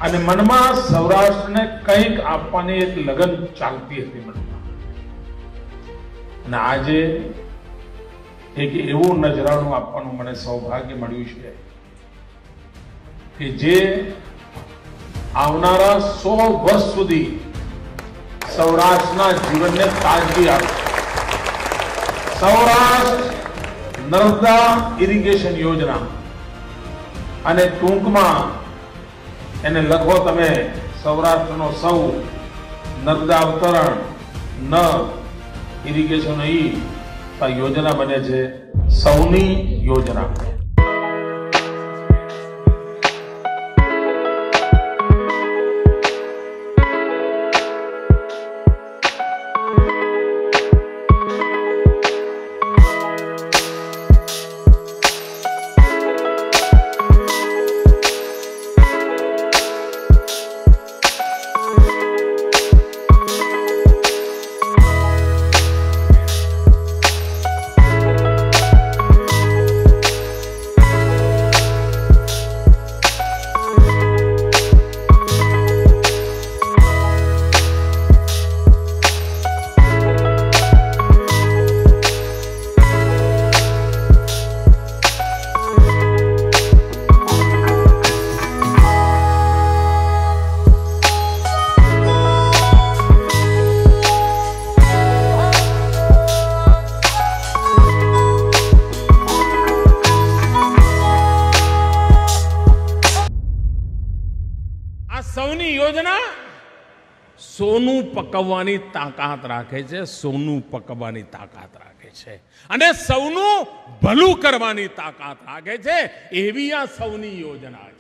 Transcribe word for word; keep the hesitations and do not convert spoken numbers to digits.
અને મનમાં સૌરાષ્ટ્રને કંઈક આપવાની એક લગન ચાલતી હતી મનમાં. અને આજે એક એવું નજરાણું આપવાનું મને સૌભાગ્ય મળ્યું છે કે જે આવનારા સો વર્ષ સુધી સૌરાષ્ટ્રના જીવનને તાજગી આપશે. સૌરાષ્ટ્ર નર્મદા ઇરિગેશન યોજના, અને ટૂંકમાં એને લખો તમે સૌરાષ્ટ્રનો સૌ, નર્મદા અવતરણ, ન ઇરિગેશન ઈ, આ યોજના બને છે સૌની યોજના. સૌની યોજના સોનું પકવવાની તાકાત રાખે છે, સોનું પકવવાની તાકાત રાખે છે, અને સૌનું ભલું કરવાની તાકાત રાખે છે. એવી આ સૌની યોજના છે.